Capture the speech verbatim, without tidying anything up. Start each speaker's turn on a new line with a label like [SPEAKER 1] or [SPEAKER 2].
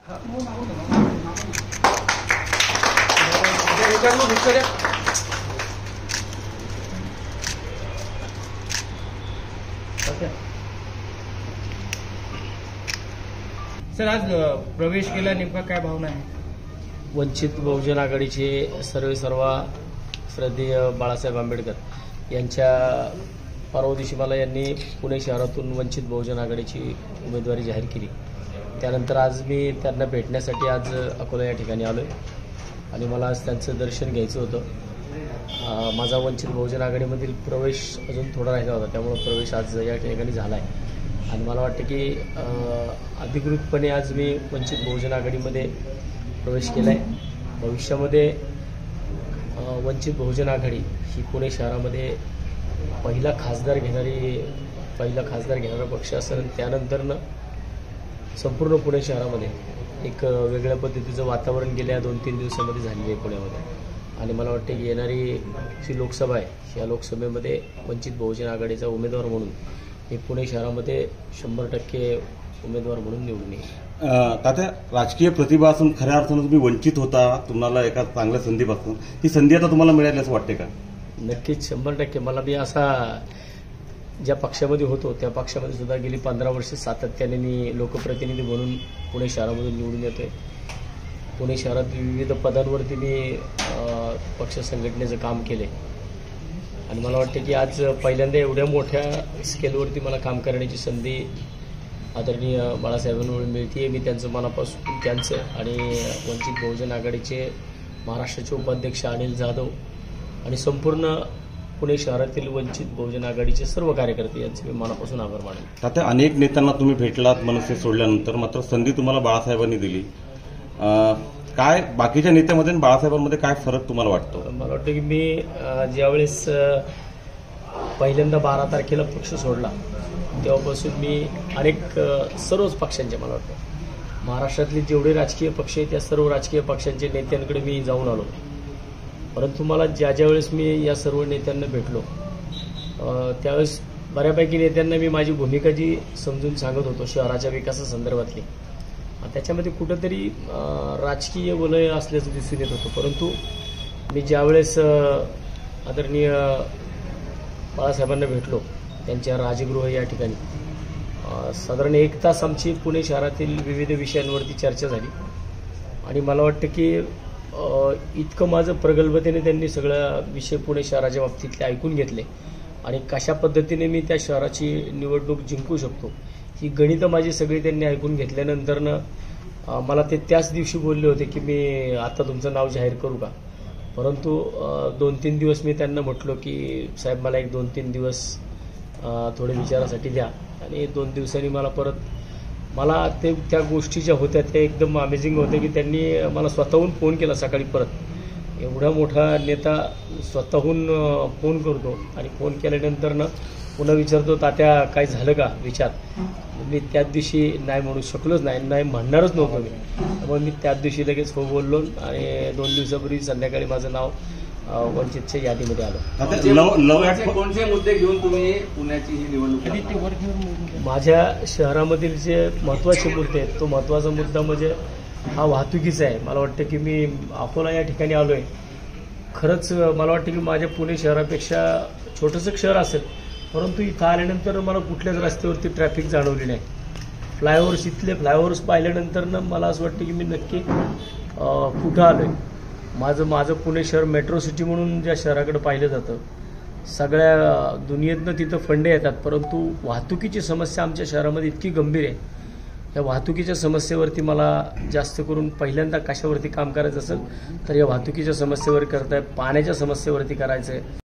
[SPEAKER 1] Sir, आज प्रवेश केला, नेमका काय भावना आहे?
[SPEAKER 2] वंचित बहुजन आघाडीचे सर्वे सर्वा श्रद्धेय बाळासाहेब आंबेडकर यांच्या परवा दिवशी मला यांनी पुणे शहरातून वंचित बहुजन आघाडीची उमेदवारी जाहीर केली. त्यानंतर आज मी त्यांना भेटण्यासाठी आज अकोला या ठिकाणी आलो आहे आणि मला आज त्यांचं दर्शन घ्यायचं होतं. माझा वंचित बहुजन आघाडीमधील प्रवेश अजून थोडा राहिला होता, त्यामुळे प्रवेश आज या ठिकाणी झाला आहे आणि मला वाटतं की अधिकृतपणे आज मी वंचित बहुजन आघाडीमध्ये प्रवेश केला आहे. भविष्यामध्ये वंचित बहुजन आघाडी ही पुणे शहरामध्ये पहिला खासदार घेणारी पहिला खासदार घेणारा पक्ष असेल. त्यानंतरनं संपूर्ण पुणे शहरामध्ये एक वेगळ्या पद्धतीचं वातावरण गेल्या दोन तीन दिवसामध्ये झालेलं आहे पुण्यामध्ये आणि मला वाटतं की येणारी जी लोकसभा आहे या लोकसभेमध्ये वंचित बहुजन आघाडीचा उमेदवार म्हणून हे पुणे शहरामध्ये शंभर टक्के उमेदवार म्हणून निवडून येईल.
[SPEAKER 3] तात्या, राजकीय प्रतिभा असून खऱ्या अर्थानं तुम्ही वंचित होता, तुम्हाला एका चांगल्या संधीपासून ही संधी आता तुम्हाला मिळाली असं वाटते का?
[SPEAKER 2] नक्कीच, शंभर टक्के. मला मी असा ज्या पक्षामध्ये होतो त्या पक्षामध्ये सुद्धा गेली पंधरा वर्ष सातत्याने मी लोकप्रतिनिधी म्हणून पुणे शहरामधून निवडून येतोय. पुणे शहरात विविध पदांवरती मी पक्ष संघटनेचं काम केले आणि मला वाटतं की आज पहिल्यांदा एवढ्या मोठ्या स्केलवरती मला काम करण्याची संधी आदरणीय बाळासाहेबांमुळे मिळते. मी त्यांचं मनापासून त्यांचं आणि वंचित बहुजन आघाडीचे महाराष्ट्राचे उपाध्यक्ष अनिल जाधव आणि संपूर्ण पुणे शहरातील वंचित बहुजन आघाडीचे सर्व कार्यकर्ते यांचे मी मनापासून आभार मानतो.
[SPEAKER 3] आता अनेक नेत्यांना तुम्ही भेटलात मनसे सोडल्यानंतर, मात्र संधी तुम्हाला बाळासाहेबांनी दिली. काय बाकीच्या नेत्यामध्ये आणि बाळासाहेबांमध्ये काय फरक तुम्हाला वाटतो?
[SPEAKER 2] मला वाटतं की मी ज्यावेळेस पहिल्यांदा बारा तारखेला पक्ष सोडला तेव्हापासून मी अनेक सर्वच पक्षांचे मला वाटतं महाराष्ट्रातले जेवढे राजकीय पक्ष आहेत त्या सर्व राजकीय पक्षांच्या नेत्यांकडे मी जाऊन आलो. परंतु मला ज्या ज्या वेळेस मी या सर्व नेत्यांना भेटलो त्यावेळेस बऱ्यापैकी नेत्यांना मी माझी भूमिका जी समजून सांगत होतो शहराच्या विकासासंदर्भातली, त्याच्यामध्ये कुठंतरी राजकीय वलय असल्याचं दिसून येत होतं. परंतु मी ज्यावेळेस आदरणीय बाळासाहेबांना भेटलो त्यांच्या राजगृह या ठिकाणी साधारण एक तास आमची पुणे शहरातील विविध विषयांवरती चर्चा झाली आणि मला वाटतं की इतकं माझं प्रगल्भतेने त्यांनी सगळ्या विषय पुणे शहराच्या बाबतीतले ऐकून घेतले आणि कशा पद्धतीने मी त्या शहराची निवडणूक जिंकू शकतो ही गणितं माझी सगळी त्यांनी ऐकून घेतल्यानंतरनं मला ते त्याच दिवशी बोलले होते की मी आता तुमचं नाव जाहीर करू का. परंतु दोन तीन दिवस मी त्यांना म्हटलो की साहेब मला एक दोन तीन दिवस थोडे विचारासाठी द्या आणि दोन दिवसांनी मला परत मला ते त्या गोष्टी ज्या होत्या त्या एकदम अमेझिंग होत्या की त्यांनी मला स्वतःहून फोन केला सकाळी. परत एवढा मोठा नेता स्वतःहून फोन करतो आणि फोन केल्यानंतरनं पुन्हा विचारतो तात्या काय झालं का विचार. मी त्याच दिवशी नाही म्हणू शकलोच नाही, नाही म्हणणारच नव्हतो मी. त्यामुळे मी त्याच दिवशी लगेच हो बोललो आणि दोन दिवसापूर्वी संध्याकाळी माझं नाव वंचितच्या यादीमध्ये आलं.
[SPEAKER 1] कोणते मुद्दे घेऊन तुम्ही पुण्याची ही निवडणूक?
[SPEAKER 2] माझ्या शहरामधील जे महत्त्वाचे मुद्दे आहेत तो महत्त्वाचा मुद्दा म्हणजे हा वाहतुकीचा आहे. मला वाटतं की मी अकोला या ठिकाणी आलो आहे. खरंच मला वाटतं की माझ्या पुणे शहरापेक्षा छोटंसं शहर असेल परंतु इथं आल्यानंतर मला कुठल्याच रस्त्यावरती ट्रॅफिक जाणवली नाही. फ्लायओव्हर्स इथले फ्लायओव्हर्स पाहिल्यानंतरनं मला असं वाटतं की मी नक्की कुठं आलो आहे. माझं माझं पुणे शहर मेट्रो सिटी म्हणून ज्या शहराकडे पाहिलं जातं सगळ्या दुनियेतनं तिथं फंडे येतात परंतु वाहतुकीची समस्या आमच्या शहरामध्ये इतकी गंभीर आहे. या वाहतुकीच्या समस्येवरती मला जास्त करून पहिल्यांदा कशावरती काम करायचं असेल तर या वाहतुकीच्या समस्येवर करताय, पाण्याच्या समस्येवरती करायचं आहे.